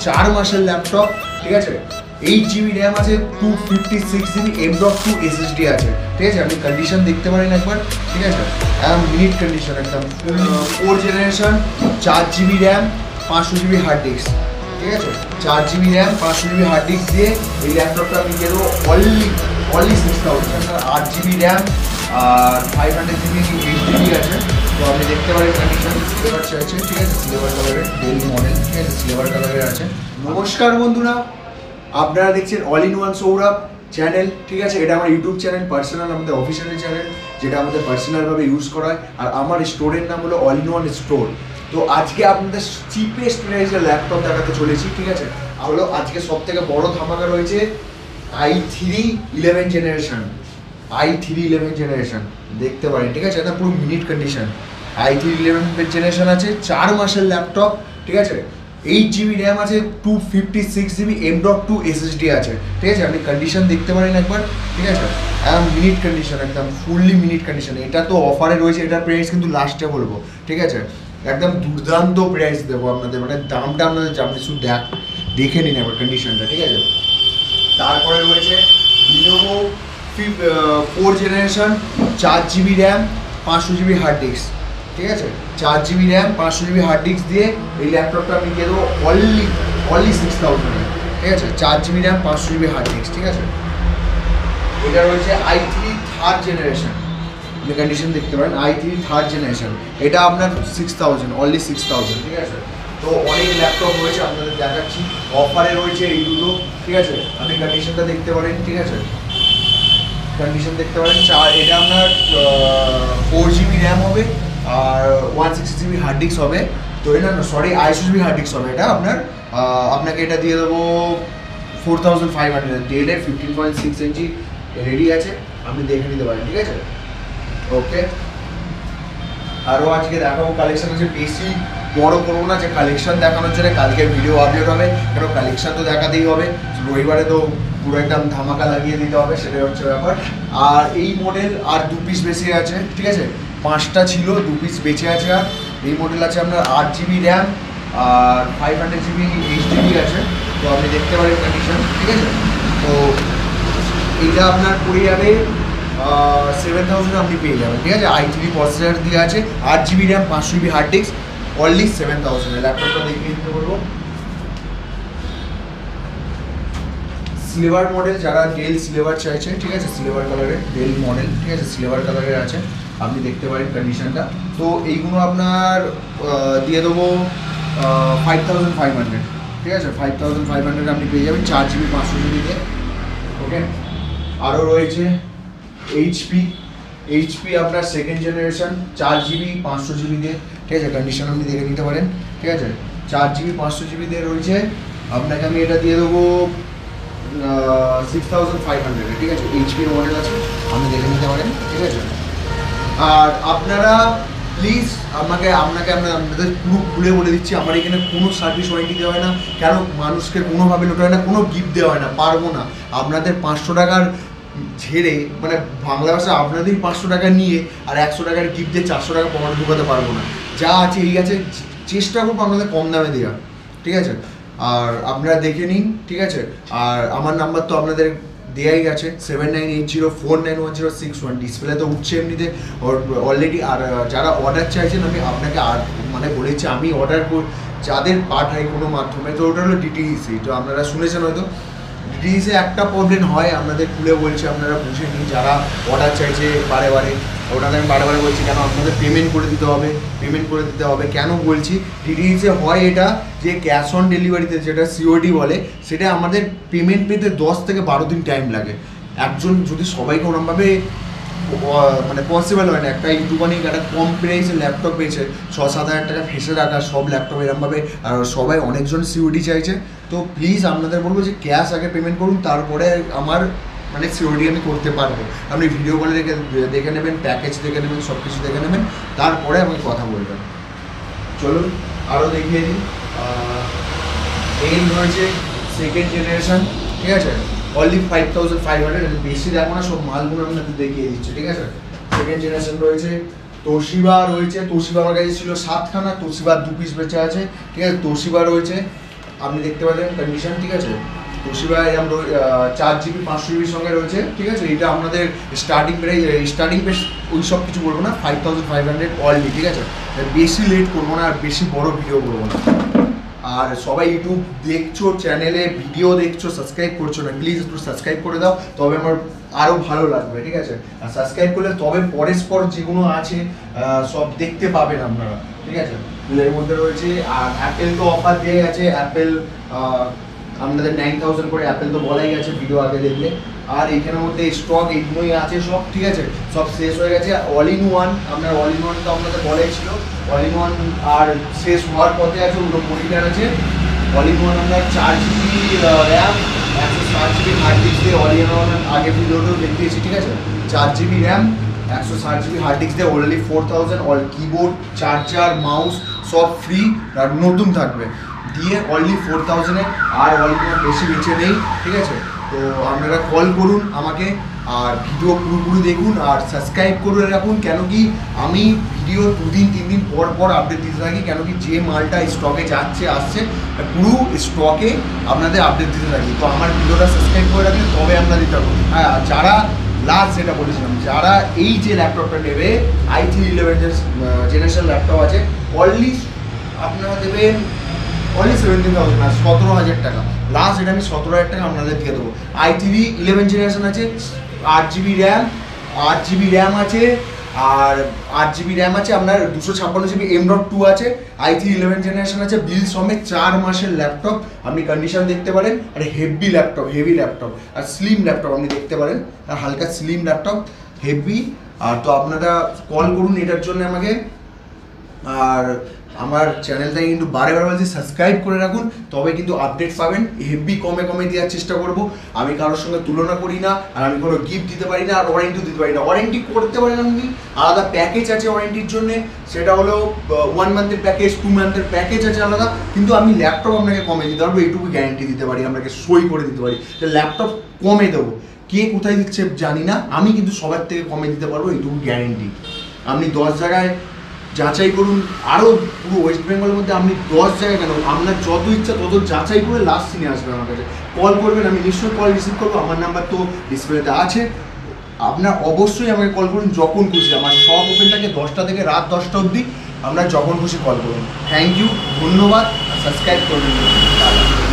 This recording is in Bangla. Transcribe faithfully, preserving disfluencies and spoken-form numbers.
চার মাসের ল্যাপটপ, ঠিক আছে। এইট জিবি র্যাম আছে, two fifty six GB M dot two SSD আছে, ঠিক আছে। আপনি কন্ডিশন দেখতে পারেন একবার, ঠিক আছে। একদম মিনিট কন্ডিশন, একদম ফোর জেনারেশন, চার জিবি র্যাম, পাঁচশো জিবি হার্ড ডিস্ক, ঠিক আছে। চার জিবি র্যাম, পাঁচশো জিবি হার্ড ডিস্ক দিয়ে এই ল্যাপটপটা আমি দিয়ে দেবো অনলি অনলি সিক্স থাউজেন্ড। আট জিবি র্যাম আর ফাইভ হান্ড্রেড জিবি এইচডিডি আছে। তো আপনি দেখতে পারেন কন্ডিশন সিলভার চাইছে, ঠিক আছে। সিলভার কালারের ডেল মডেল, ঠিক আছে, সিলভার কালারের আছে। নমস্কার বন্ধুরা, আপনারা দেখছেন all in one Sourav channel, ঠিক আছে। এটা আমার ইউটিউব চ্যানেল, পার্সোনাল আমাদের অফিসিয়াল চ্যানেল, যেটা আমাদের পার্সোনালভাবে ইউজ করা হয়। আর আমার স্টোরের নাম হলো অল ইন ওয়ান স্টোর। তো আজকে আপনাদের চিপেস্ট প্রাইসের ল্যাপটপ দেখাতে চলেছি, ঠিক আছে। হলো আজকে সব থেকে বড় ধামাকা রয়েছে i three eleven generation, i three eleven generation দেখতে পারেন, ঠিক আছে। এটা পুরো mint condition i three eleven generation আছে, চার মাসের ল্যাপটপ, ঠিক আছে। এইট জিবি র্যাম আছে, two fifty six GB M dot two SSD আছে, ঠিক আছে। আপনি কন্ডিশন দেখতে পারেন একবার, ঠিক আছে। একদম মিনিট কন্ডিশন, একদম ফুললি মিনিট কন্ডিশন। এটা তো অফারে রয়েছে, এটার প্রাইস কিন্তু লাস্টে বলবো, ঠিক আছে। একদম দুর্দান্ত প্রাইস দেবো আপনাদের, মানে দামটা আপনাদের আপনি শুধু দেখ দেখে নিন একবার কন্ডিশনটা, ঠিক আছে। তারপরে রয়েছে লিনোভো ফোর জেনারেশন, চার জিবি র্যাম, পাঁচশো জিবি হার্ড ডিস্ক, ঠিক আছে। চার জিবি র্যাম, পাঁচশো জিবি হার্ড ডিস্ক দিয়ে এই ল্যাপটপটা আমি দিয়ে দেবো অনলি অনলি সিক্স থাউজেন্ডে, ঠিক আছে। চার জিবি র্যাম, পাঁচশো জিবি হার্ড ডিস্ক, ঠিক আছে। এটা রয়েছে আই থ্রি থার্ড জেনারেশন, আপনি কন্ডিশন দেখতে পারেন আই থ্রি থার্ড জেনারেশন। এটা আপনার six thousand only six thousand, ঠিক আছে। তো অনেক ল্যাপটপ রয়েছে আপনাদের দেখাচ্ছি, অফারে রয়েছে এইগুলো, ঠিক আছে। আপনি কন্ডিশনটা দেখতে পারেন, ঠিক আছে। কন্ডিশন দেখতে পারেন চার, এটা আপনার ফোর জিবি র্যাম হবে আর one sixty GB hard disk হবে। তো এটা না সরি আড়াইশো জিবি হার্ড ডিস্ক হবে। এটা আপনার আপনাকে এটা দিয়ে দেবো ফোর থাউজেন্ড ফাইভ হান্ড্রেড। ডেলের fifteen point six inch ready আছে, আপনি দেখে নিতে পারেন, ঠিক আছে। ওকে, আরও আজকে দেখাবো কালেকশন আছে, বেশি বড় করবো না যে কালেকশন দেখানোর জন্য কালকে ভিডিও আপলোড হবে, কারণ কালেকশন তো দেখাতেই হবে, রবিবারে তো পুরো একদম ধামাকা লাগিয়ে দিতে হবে, সেটাই হচ্ছে ব্যাপার। আর এই মডেল আর দু পিস বেশি আছে, ঠিক আছে। পাঁচটা ছিল, দু পিস বেঁচে আছে। আর এই মডেল আছে আপনার আট জিবি র্যাম আর ফাইভ হান্ড্রেড জিবি এইচডিডি আছে। তো আপনি দেখতে পারেন কন্ডিশন, ঠিক আছে। তো এইটা আপনার পড়ে যাবে সেভেন থাউজেন্ড আপনি পেয়ে যাবেন, ঠিক আছে। আই থ্রি প্রসেসর দিয়ে আছে, আট জিবি র্যাম, পাঁচশো GB hard disk, only seven thousand. ল্যাপটপটা দেখিয়ে দিতে বলবো। সিলভার মডেল, যারা ডেল সিলভার চাইছে, ঠিক আছে, সিলভার কালারের ডেল মডেল, ঠিক আছে, সিলভার কালারের আছে, আপনি দেখতে পারেন কন্ডিশনটা। তো এইগুলো আপনার দিয়ে দেবো ফাইভ থাউজেন্ড ফাইভ হান্ড্রেড, ঠিক আছে। ফাইভ থাউজেন্ড ফাইভ হান্ড্রেড আপনি পেয়ে যাবেন চার জিবি পাঁচশো জিবিতে। ওকে, আরও রয়েছে এইচপি, এইচপি আপনার সেকেন্ড জেনারেশন, চার জিবি পাঁচশো জিবি দিয়ে, ঠিক আছে। কন্ডিশন আপনি দেখে নিতে পারেন, ঠিক আছে। চার জিবি পাঁচশো জিবি দিয়ে রয়েছে, আপনাকে আমি এটা দিয়ে দেবো সিক্স থাউজেন্ড ফাইভ হান্ড্রেডে, ঠিক আছে। এইচপির মডেল আছে, আপনি দেখে নিতে পারেন, ঠিক আছে। আর আপনারা প্লিজ আমাকে আপনাকে আমরা আপনাদের পুরো খুলে বলে দিচ্ছি, আমার এখানে কোনো সার্ভিস ওয়ারেন্টি দেওয়া হয় না, কেন মানুষকে কোনোভাবে লোটা হয় না, কোনো গিফট দেওয়া হয় না, পারবো না। আপনাদের পাঁচশো টাকার ঝেড়ে, মানে বাংলা ভাষা আপনাদেরই পাঁচশো টাকা নিয়ে আর একশো টাকার গিফট দিয়ে চারশো টাকা পকেটে ঢুকাতে পারবো না। যা আছে এই আছে, চেষ্টা করবো আপনাদের কম দামে দেওয়া, ঠিক আছে। আর আপনারা দেখে নিন, ঠিক আছে। আর আমার নাম্বার তো আপনাদের দেয়াই গেছে, seven nine eight zero four nine one zero six one, display তো উঠছে এমনিতে অলরেডি। আর যারা অর্ডার চাইছেন, আমি আপনাকে আর মানে বলেছি আমি অর্ডার কর যাদের পাঠাই কোনো মাধ্যমে, তো ওটা হলো ডিটিডিসি। তো আপনারা শুনেছেন হয়তো, ডিটিডিসি একটা প্রবলেম হয়, আপনাদের খুলে বলছি, আপনারা বুঝে নিন। যারা অর্ডার চাইছে বারে বারে, ওটাকে আমি বারে বারে বলছি কেন আপনাদের পেমেন্ট করে দিতে হবে, পেমেন্ট করে দিতে হবে কেন বলছি, ডিটিডিসি হয় এটা যে ক্যাশ অন ডেলিভারিতে যেটা সিওডি বলে, সেটা আমাদের পেমেন্ট পেতে দশ থেকে বারো দিন টাইম লাগে। একজন যদি সবাইকে ওরমভাবে মানে পসিবল হয় না, একটা ইউটিউবানি একটা কম প্রাইসে ল্যাপটপ পেয়েছে ছ সাত হাজার টাকা ফেসে রাখা সব ল্যাপটপ এরমভাবে, আর সবাই অনেকজন সিওডি চাইছে। তো প্লিজ আপনাদের বলবো যে ক্যাশ আগে পেমেন্ট করুন, তারপরে আমার মানে সিওডি আমি করতে পারবো। আপনি ভিডিও কলে দেখে দেখে নেবেন, প্যাকেজ দেখে নেবেন, সব কিছু দেখে নেবেন, তারপরে আমাকে কথা বলবেন। চলুন আরও দেখিয়ে দিই। এই রয়েছে সেকেন্ড জেনারেশন, ঠিক আছে, only five thousand five hundred. বেশি দেখো না, সব মালগুলো আপনাদের দেখিয়ে দিচ্ছে, ঠিক আছে। সেকেন্ড জেনারেশন রয়েছে, তোশিবা রয়েছে, তোশিবা আমার কাছে ছিল সাতখানা, তোশিবার দু পিস বেঁচে আছে, ঠিক আছে। তোশিবা রয়েছে, আপনি দেখতে পাচ্ছেন কন্ডিশন, ঠিক আছে। তোশিবা এরকম চার জিবি পাঁচশো জিবির সঙ্গে রয়েছে, ঠিক আছে। এটা আপনাদের স্টার্টিং প্রাইস, স্টার্টিং প্রাইস ওই সব কিছু বলবো না, five thousand five hundred only, ঠিক আছে। বেশি লেট করবো না আর বেশি বড় ভিডিও করবো না। আর সবাই ইউটিউব দেখছো, চ্যানেলে ভিডিও দেখছো, সাবস্ক্রাইব করছো না, প্লিজ একটু সাবস্ক্রাইব করে দাও, তবে আমার আরও ভালো লাগবে, ঠিক আছে। আর সাবস্ক্রাইব করলে তবে পরস্পর যেগুলো আছে সব দেখতে পাবেন আপনারা, ঠিক আছে। এর মধ্যে রয়েছে আর অ্যাপেল তো অফার দিয়ে গেছে, অ্যাপেল আপনাদের নাইন থাউজেন্ড করে অ্যাপেল তো বলাই গেছে ভিডিও আগে দেখলে। আর এইখানের মধ্যে স্টক এইগুলোই আছে সব, ঠিক আছে। সব শেষ হয়ে গেছে। অল ইন ওয়ান, আপনার অল ইন ওয়ান তো আপনাদের বলাই ছিল, অল ইন ওয়ান আর শেষ হওয়ার পথে আছে, ওগুলো মনিটার আছে। অল ইন ওয়ান আপনার চার জিবি র্যাম, একশো ষাট জিবি হার্ড ডিস্ক দিয়ে অল ইন ওয়ান আগে ভিডিওটাও দেখিয়েছি, ঠিক আছে। চার জিবি র্যাম, একশো ষাট জিবি হার্ড ডিস্ক দিয়ে only four thousand, all keyboard, charger, mouse সব ফ্রি আর নতুন থাকবে দিয়ে অনলি ফোর থাউজেন্ডে। আর অল ইন ওয়ান বেশি বেঁচে নেই, ঠিক আছে। তো আপনারা কল করুন আমাকে, আর ভিডিও পুরোপুরি দেখুন আর সাবস্ক্রাইব করে রাখুন, কেন কি আমি ভিডিও দুদিন তিন দিন পর পর আপডেট দিতে থাকি, কেন কি যে মালটা স্টকে যাচ্ছে আসছে পুরো স্টকে আপনাদের আপডেট দিতে থাকি। তো আমার ভিডিওটা সাবস্ক্রাইব করে রাখলে তবে আমরা দিতে পারবো। হ্যাঁ, যারা লাস্ট যেটা বলেছিলাম, যারা এই যে ল্যাপটপটা নেবে, i three eleven generation laptop আছে, অনলি আপনারা দেবেন অনলি সেভেন্টিন থাউজেন্ড না সতেরো হাজার টাকা। লাস্ট এটা আমি সতেরো হাজার টাকা আপনাদের দিয়ে দেবো। আই থ্রি ইলেভেন জেনারেশন আছে, আট জিবি র্যাম, আট জিবি র্যাম আছে, আর আট জিবি র্যাম আছে আপনার, দুশো ছাপ্পান্ন জিবি এম ডট টু আছে, আই থ্রি ইলেভেন জেনারেশন আছে, বিল সমেত চার মাসের ল্যাপটপ, আপনি কন্ডিশন দেখতে পারেন। আর হেভি ল্যাপটপ, হেভি ল্যাপটপ আর স্লিম ল্যাপটপ আপনি দেখতে পারেন, আর হালকা স্লিম ল্যাপটপ হেভি। আর তো আপনারা কল করুন এটার জন্য আমাকে। আর আমার চ্যানেলটাকে কিন্তু বারে বারে বলছি সাবস্ক্রাইব করে রাখুন, তবে কিন্তু আপডেট পাবেন। হেভি কমে কমে দেওয়ার চেষ্টা করব, আমি কারোর সঙ্গে তুলনা করি না, আর আমি কোনো গিফট দিতে পারি না, আর ওয়ারেন্টিও দিতে পারি না। ওয়ারেন্টি করতে পারেন আপনি, আলাদা প্যাকেজ আছে ওয়ারেন্টির জন্য, সেটা হলো ওয়ান মান্থের প্যাকেজ, টু মান্থের প্যাকেজ আছে আলাদা। কিন্তু আমি ল্যাপটপ আপনাকে কমে দিতে পারবো, এইটুকু গ্যারেন্টি দিতে পারি, আপনাকে সই করে দিতে পারি যে ল্যাপটপ কমে দেবো। কে কোথায় দিচ্ছে জানি না, আমি কিন্তু সবার থেকে কমে দিতে পারবো, এইটুকু গ্যারেন্টি। আপনি দশ জায়গায় যাচাই করুন, আরও পুরো ওয়েস্ট বেঙ্গলের মধ্যে আপনি দশ জায়গায় কেন, আপনার যত ইচ্ছা তত যাচাই করে লাস্ট সিনে আসবেন আমার কাছে, কল করবেন, আমি নিশ্চয়ই কল রিসিভ করবো। আমার নাম্বার তো ডিসপ্লেতে আছে, আপনার অবশ্যই আমাকে কল করুন যখন খুশি। আমার সব ওপেন থাকে দশটা থেকে রাত দশটা অবধি, আপনার যখন খুশি কল করুন। থ্যাংক ইউ, ধন্যবাদ, সাবস্ক্রাইব করবেন।